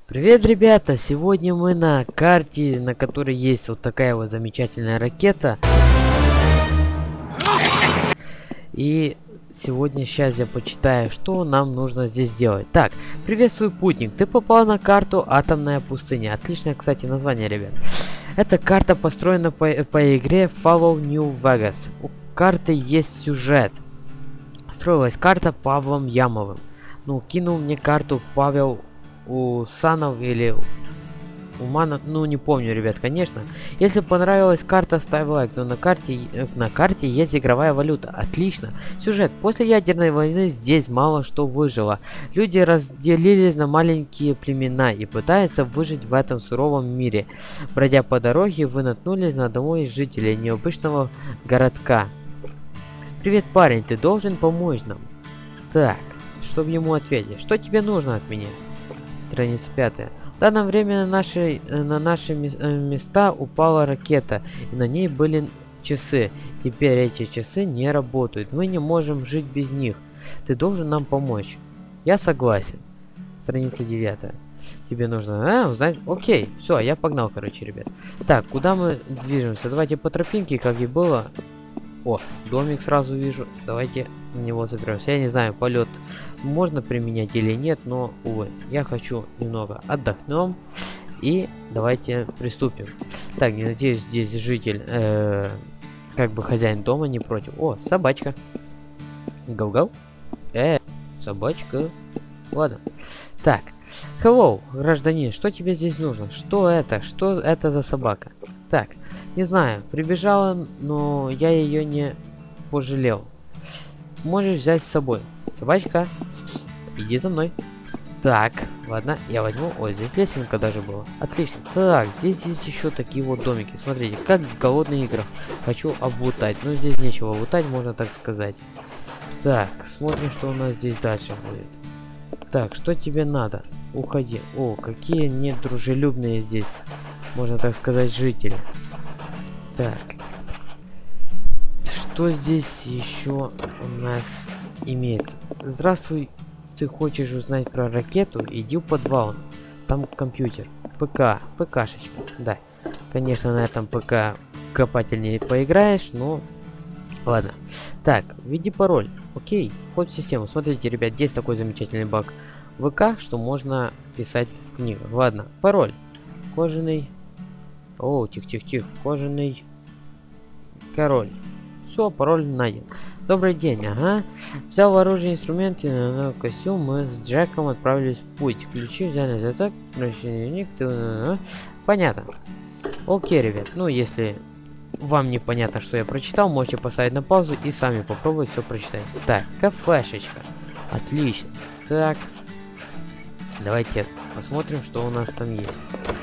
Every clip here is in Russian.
Привет, ребята! Сегодня мы на карте, на которой есть вот такая вот замечательная ракета. И сегодня, сейчас я почитаю, что нам нужно здесь делать. Так, приветствую, путник. Ты попал на карту Атомная пустыня. Отличное, кстати, название, ребят. Эта карта построена по игре Follow New Vegas. У карты есть сюжет. Строилась карта Павлом Ямовым. Ну, кинул мне карту Павел Усанов или Уманов, ну не помню, ребят, конечно. Если понравилась карта, ставь лайк, но на карте есть игровая валюта. Отлично. Сюжет. После ядерной войны здесь мало что выжило. Люди разделились на маленькие племена и пытаются выжить в этом суровом мире. Бродя по дороге, вы наткнулись на одного из жителей необычного городка. Привет, парень, ты должен помочь нам. Так, чтобы ему ответить. Что тебе нужно от меня? Страница 5. В данное время на наши места упала ракета, и на ней были часы. Теперь эти часы не работают. Мы не можем жить без них. Ты должен нам помочь. Я согласен. Страница 9. Тебе нужно узнать. Окей, все, я погнал, короче, ребят. Так, куда мы движемся? Давайте по тропинке, как и было. О, домик сразу вижу. Давайте на него заберемся. Я не знаю, полет можно применять или нет, но, увы, я хочу немного отдохнем. И давайте приступим. Так, не надеюсь, здесь житель, как бы хозяин дома не против. О, собачка. Гау-гау. Собачка. Ладно. Так. Hello, гражданин, что тебе здесь нужно? Что это? Что это за собака? Так, не знаю, прибежала, но я ее не пожалел. Можешь взять с собой. Собачка, иди за мной. Так, ладно, я возьму. Ой, здесь лесенка даже была. Отлично. Так, здесь есть еще такие вот домики. Смотрите, как в голодных играх. Хочу облутать. Но здесь нечего облутать, можно так сказать. Так, смотрим, что у нас здесь дальше будет. Так, что тебе надо? Уходи. О, какие недружелюбные здесь, можно так сказать, жители. Так. Что здесь еще у нас имеется? Здравствуй, ты хочешь узнать про ракету? Иди в подвал. Там компьютер. ПК. ПКшечка. Да. Конечно, на этом ПК копатель не поиграешь, но... Ладно. Так, введи пароль. Окей. Вход в систему. Смотрите, ребят, здесь такой замечательный баг ВК, что можно писать в книгах. Ладно. Пароль. Кожаный... О, тихо-тихо-тихо. Кожаный... Король. Все, пароль найден. Добрый день, ага. Взял оружие, инструменты, на костюм, мы с Джеком отправились в путь. Ключи взяли за так, дневник, понятно. Окей, ребят, ну если вам непонятно, что я прочитал, можете поставить на паузу и сами попробовать все прочитать. Так, кафешечка. Отлично. Так, давайте посмотрим, что у нас там есть.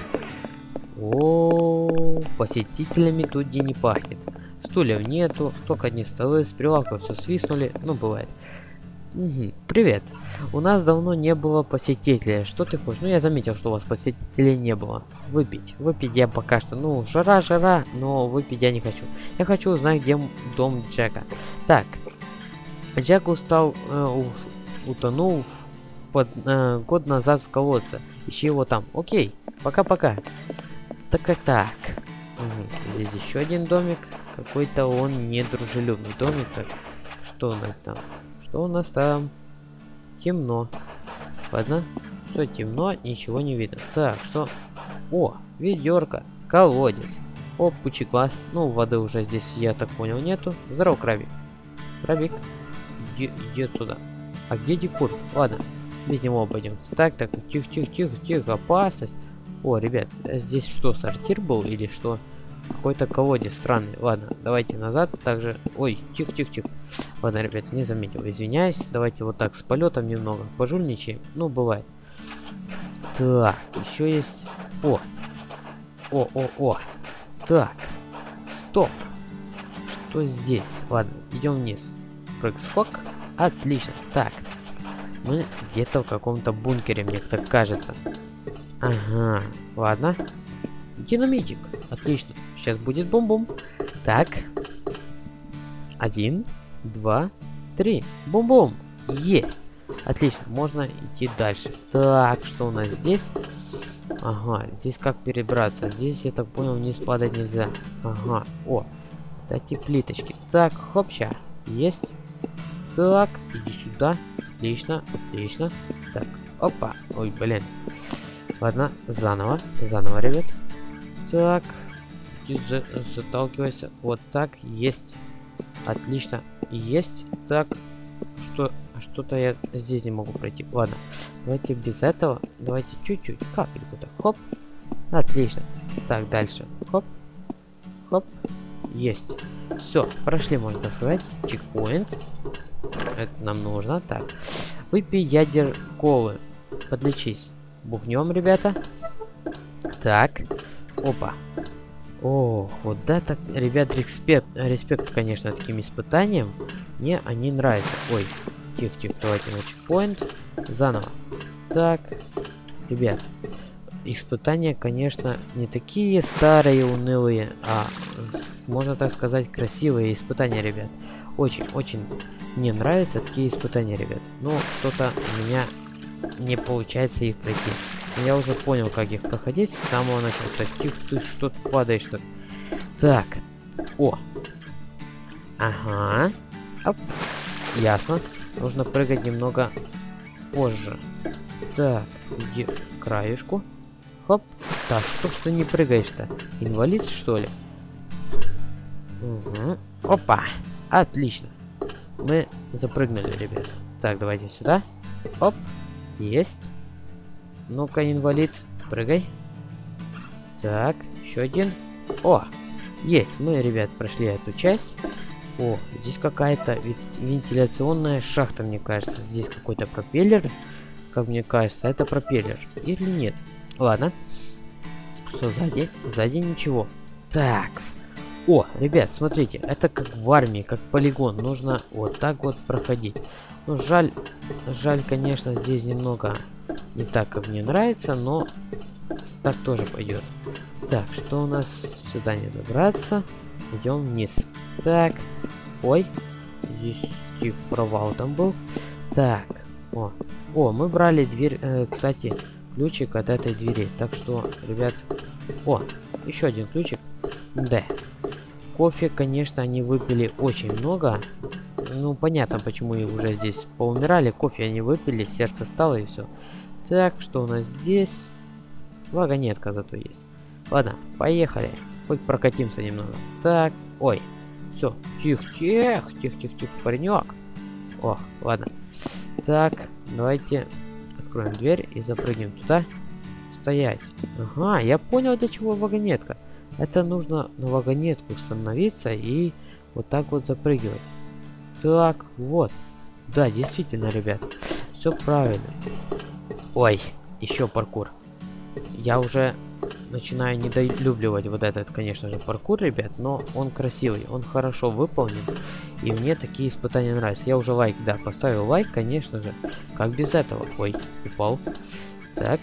О, посетителями тут где не пахнет. Стульев нету, только одни столы, с прилавков все свистнули, ну бывает. Угу. Привет. У нас давно не было посетителей. Что ты хочешь? Ну я заметил, что у вас посетителей не было. Выпить. Выпить я пока что. Ну, жара, но выпить я не хочу. Я хочу узнать, где дом Джека. Так. Джек утонул год назад в колодце. Ищи его там. Окей. Пока-пока. Так. Угу. Здесь еще один домик. Какой-то он недружелюбный домик. Так, что у нас там? Что у нас там? Темно. Ладно. Все темно, ничего не видно. Так, что? О, ведерко. Колодец. О, пучеглаз. Ну, воды уже здесь, я так понял, нету. Здорово, крабик. Крабик. Иди туда. А где Дикур? Ладно. Без него обойдемся. Так, тихо. Опасность. О, ребят, здесь что, сортир был или что? Какой-то колодец странный. Ладно, давайте назад. Также... Ой, тихо. Ладно, ребят, не заметил. Извиняюсь. Давайте вот так с полетом немного пожульничаем. Ну, бывает. Так, еще есть... О. Так. Стоп. Что здесь? Ладно, идем вниз. Прыг-скок. Отлично. Так. Мы где-то в каком-то бункере, мне так кажется. Ага. Ладно. Динамитик. Отлично. Сейчас будет бум-бум. Так. 1, 2, 3. Бум-бум. Есть. Отлично. Можно идти дальше. Так, что у нас здесь? Ага, здесь как перебраться? Здесь, я так понял, вниз падать нельзя. Ага, о, эти плиточки. Так, хопча, есть. Так, иди сюда. Отлично, отлично. Так, опа. Ой, блин. Ладно, заново, ребят. Так, иди заталкивайся. Вот так, есть. Отлично, есть. Так, что-то я здесь не могу пройти. Ладно, давайте без этого. Давайте чуть-чуть, капельку так. Хоп. Отлично. Так, дальше. Хоп. Хоп. Есть. Все, прошли, можно сказать. Чекпоинт. Это нам нужно. Так. Выпей ядер колы. Подлечись. Бухнем, ребята. Так. Опа. О, вот это, ребят, респект, конечно, таким испытаниям. Мне они нравятся. Ой, тихо, давайте на чекпоинт. Заново. Так, ребят, испытания, конечно, не такие старые, унылые, а, можно так сказать, красивые испытания, ребят. Очень мне нравятся такие испытания, ребят. Но что-то у меня не получается их пройти. Я уже понял, как их проходить с самого начала. Так, тихо, ты что падаешь-то? Так. О. Ага. Оп. Ясно. Нужно прыгать немного позже. Так, иди к краешку. Хоп. Да что ж ты не прыгаешь-то? Инвалид, что ли? Угу. Опа. Отлично. Мы запрыгнули, ребят. Так, давайте сюда. Оп. Есть. Ну-ка, инвалид, прыгай. Так, еще один. О, есть. Мы, ребят, прошли эту часть. О, здесь какая-то вентиляционная шахта, мне кажется. Здесь какой-то пропеллер. Как мне кажется, это пропеллер. Или нет? Ладно. Что сзади? Сзади ничего. Такс. О, ребят, смотрите. Это как в армии, как полигон. Нужно вот так вот проходить. Ну, жаль, конечно, здесь немного не так, как мне нравится, но так тоже пойдет. Так, что у нас? Сюда не забраться. Идем вниз. Так. Ой. Здесь тихо, провал там был. Так. О, мы брали дверь, кстати, ключик от этой двери. Так что, ребят... О, еще один ключик. Да. Кофе, конечно, они выпили очень много. Ну, понятно, почему их уже здесь поумирали. Кофе они выпили, сердце стало и все. Так, что у нас здесь? Вагонетка зато есть. Ладно, поехали. Хоть прокатимся немного. Так, ой. Все, тихо, паренек. Ох, ладно. Так, давайте откроем дверь и запрыгнем туда. Стоять. Ага, я понял, для чего вагонетка. Это нужно на вагонетку становиться и вот так вот запрыгивать. Так, вот. Да, действительно, ребят. Все правильно. Ой, еще паркур. Я уже начинаю недолюбливать вот этот, конечно же, паркур, ребят, но он красивый, он хорошо выполнен, и мне такие испытания нравятся. Я уже лайк, да, поставил лайк, конечно же. Как без этого? Ой, упал. Так,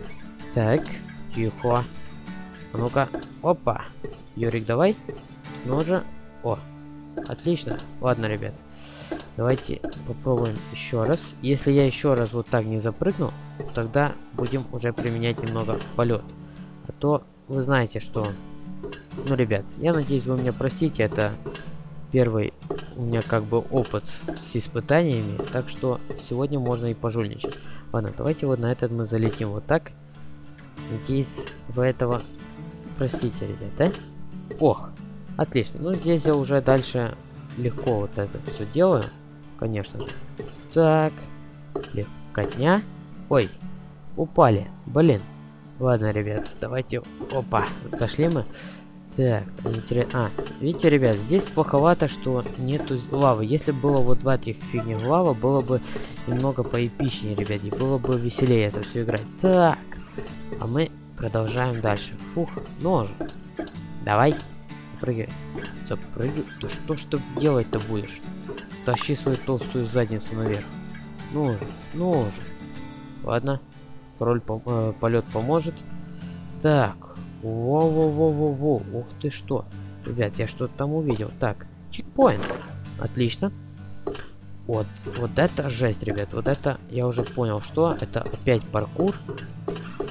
тихо. А ну-ка, опа. Юрик, давай. Ну же. О, отлично. Ладно, ребят. Давайте попробуем еще раз. Если я еще раз вот так не запрыгну, тогда будем уже применять немного полет. А то вы знаете, что... Ну, ребят, я надеюсь, вы меня простите. Это первый у меня как бы опыт с испытаниями. Так что сегодня можно и пожульничать. Ладно, давайте вот на этот мы залетим вот так. Надеюсь, вы этого простите, ребят, да? Ох, отлично. Ну, здесь я уже дальше легко вот это все делаю. Конечно же. Так. Легкотня. Ой, упали. Блин. Ладно, ребят, давайте... Опа, зашли мы. Так, интересно. Видите, ребят, здесь плоховато, что нету лавы. Если было вот в этих фигнях лава, было бы немного поэпичнее, ребят. И было бы веселее это все играть. Так. А мы продолжаем дальше. Фух, нож. Давай. Запрыгивай. Запрыгивай. Ты что ж ты делать-то будешь? Тащи свою толстую задницу наверх. Ну же. Ладно. Полет поможет. Так. Во-во-во-во-во. Ух ты что. Ребят, я что-то там увидел. Так. Чекпоинт. Отлично. Вот это жесть, ребят. Вот это я уже понял, что это опять паркур.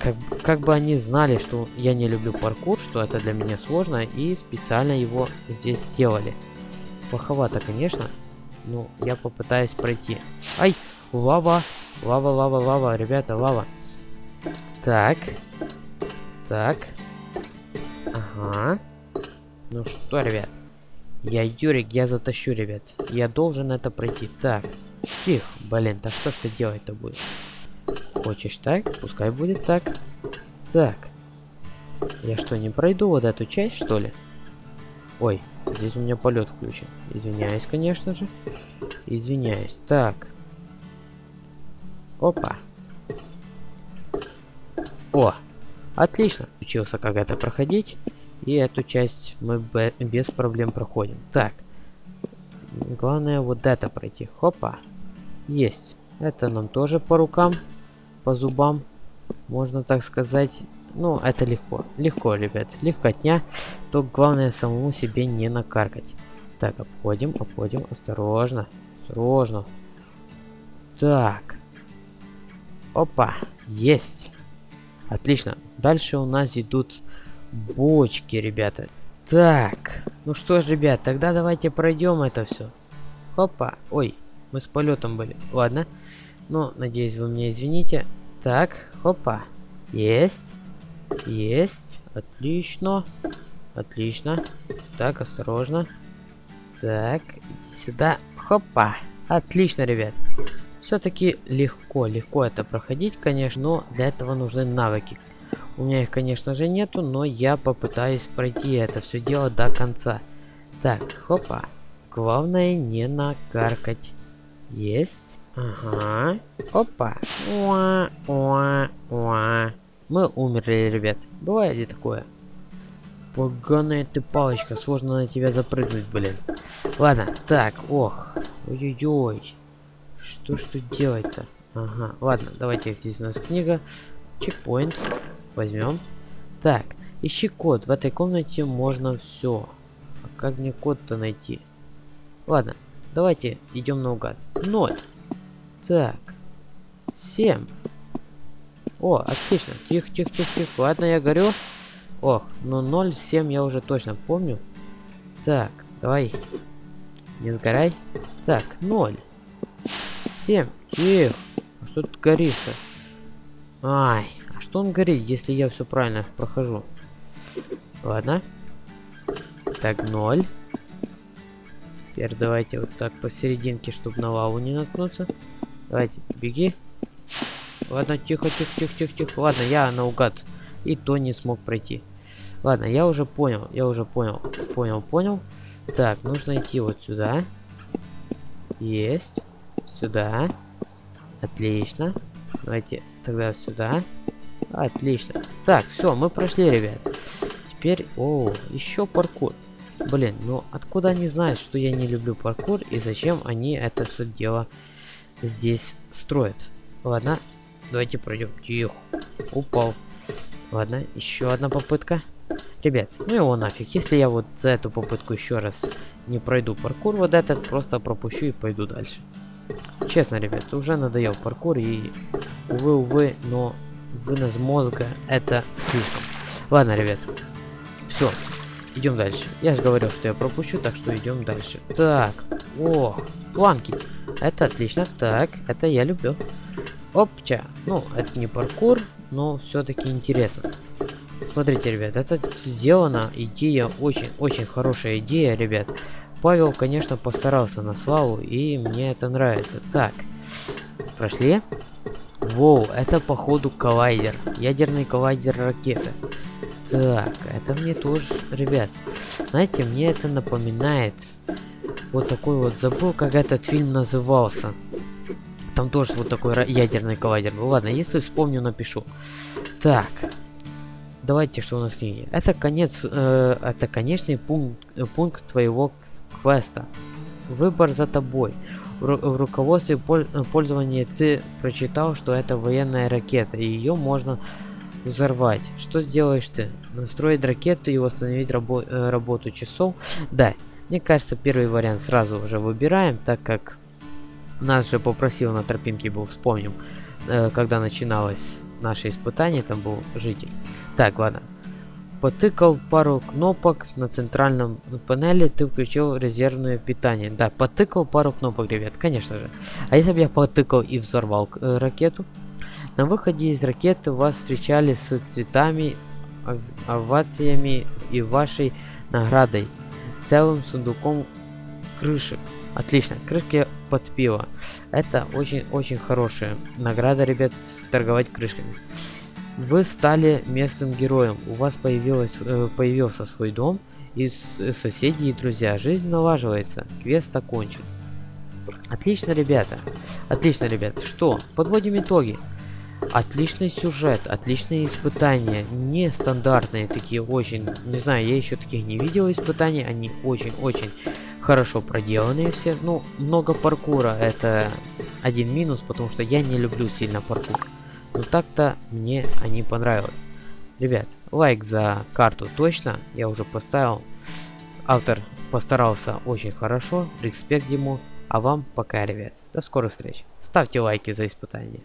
как бы они знали, что я не люблю паркур, что это для меня сложно, и специально его здесь сделали. Плоховато, конечно. Ну, я попытаюсь пройти. Ай! Лава! Лава, лава, лава, ребята, лава. Так. Так. Ага. Ну что, ребят? Я Юрик, я затащу, ребят. Я должен это пройти. Так. Тихо, блин, да что ж ты делать-то будешь? Хочешь так? Пускай будет так. Так. Я что, не пройду вот эту часть, что ли? Ой, здесь у меня полет включен. Извиняюсь, конечно же. Извиняюсь. Так. Опа. О, отлично. Учился как это проходить. И эту часть мы без проблем проходим. Так. Главное вот это пройти. Хопа. Есть. Это нам тоже по рукам, по зубам. Можно так сказать. Ну, это легко. Легко, ребят. Легкотня. Только главное самому себе не накаркать. Так, обходим, обходим. Осторожно. Осторожно. Так. Опа. Есть. Отлично. Дальше у нас идут бочки, ребята. Так. Ну что ж, ребят, тогда давайте пройдем это все. Опа. Ой, мы с полетом были. Ладно. Ну, надеюсь, вы меня извините. Так. Опа. Есть. Есть. Отлично. Отлично. Так, осторожно. Так, иди сюда. Хопа. Отлично, ребят. Все-таки легко это проходить, конечно, но для этого нужны навыки. У меня их, конечно же, нету, но я попытаюсь пройти это все дело до конца. Так, хопа. Главное не накаркать. Есть. Ага. Опа. Уа, уа, уа. Мы умерли, ребят. Бывает ли такое? Поганая ты палочка, сложно на тебя запрыгнуть, блин. Ладно, так, ох. Ой-ой-ой. Что ж тут делать-то? Ага, ладно, давайте, здесь у нас книга. Чекпоинт. Возьмем. Так, ищи код. В этой комнате можно все. А как мне код-то найти? Ладно, давайте идем наугад. 0. Так. 7. О, отлично. Тихо, тихо, тихо, тихо. Ладно, я горю. Ох, ну 0,7 я уже точно помню. Так, давай. Не сгорай. Так, 0. 7. Тихо. А что тут горит-то? Ай, а что он горит, если я все правильно прохожу? Ладно. Так, 0. Теперь давайте вот так посерединке, чтобы на лаву не наткнуться. Давайте, беги. Ладно, тихо, тихо, тихо, тихо, тихо. Ладно, я наугад и то не смог пройти. Ладно, я уже понял, понял. Так, нужно идти вот сюда. Есть. Сюда. Отлично. Давайте тогда сюда. Отлично. Так, все, мы прошли, ребят. Теперь, о, еще паркур. Блин, ну откуда они знают, что я не люблю паркур и зачем они это все дело здесь строят? Ладно, давайте пройдем. Тихо. Упал. Ладно, еще одна попытка. Ребят, ну его нафиг. Если я вот за эту попытку еще раз не пройду паркур, вот этот просто пропущу и пойду дальше. Честно, ребят, уже надоел паркур и увы, но вынос мозга это слишком. Ладно, ребят, все, идем дальше. Я же говорил, что я пропущу, так что идем дальше. Так, о, планки. Это отлично. Так, это я люблю. Опча. Ну, это не паркур, но все-таки интересно. Смотрите, ребят, это сделана идея, очень хорошая идея, ребят. Павел, конечно, постарался на славу, и мне это нравится. Так, прошли. Воу, это походу коллайдер. Ядерный коллайдер ракеты. Так, это мне тоже, ребят. Знаете, мне это напоминает вот такой вот, забыл, как этот фильм назывался. Там тоже вот такой ядерный коллайдер. Ну ладно, если вспомню, напишу. Так. Давайте, что у нас в книге. Это конец, это конечный пункт твоего квеста. Выбор за тобой. В руководстве пользования ты прочитал, что это военная ракета, и ее можно взорвать. Что сделаешь ты? Настроить ракету и восстановить работу часов? Да, мне кажется, первый вариант сразу уже выбираем, так как нас же попросил на тропинке был, вспомним, когда начиналась наше испытание, там был житель. Так, ладно. Потыкал пару кнопок на центральном панели, ты включил резервное питание. Да, потыкал пару кнопок, ребят, конечно же. А если бы я потыкал и взорвал ракету? На выходе из ракеты вас встречали с цветами, овациями и вашей наградой. Целым сундуком крышек. Отлично, крышки под пиво. Это очень-очень хорошая награда, ребят, торговать крышками. Вы стали местным героем. У вас появился свой дом и соседи и друзья. Жизнь налаживается. Квест окончен. Отлично, ребята. Отлично, ребята. Что? Подводим итоги. Отличный сюжет, отличные испытания, нестандартные такие, очень, не знаю, я еще таких не видел испытаний, они очень-очень хорошо проделанные все. Ну, много паркура, это один минус, потому что я не люблю сильно паркур. Но так-то мне они понравились. Ребят, лайк за карту точно, я уже поставил. Автор постарался очень хорошо, респект ему. А вам пока, ребят. До скорых встреч. Ставьте лайки за испытание.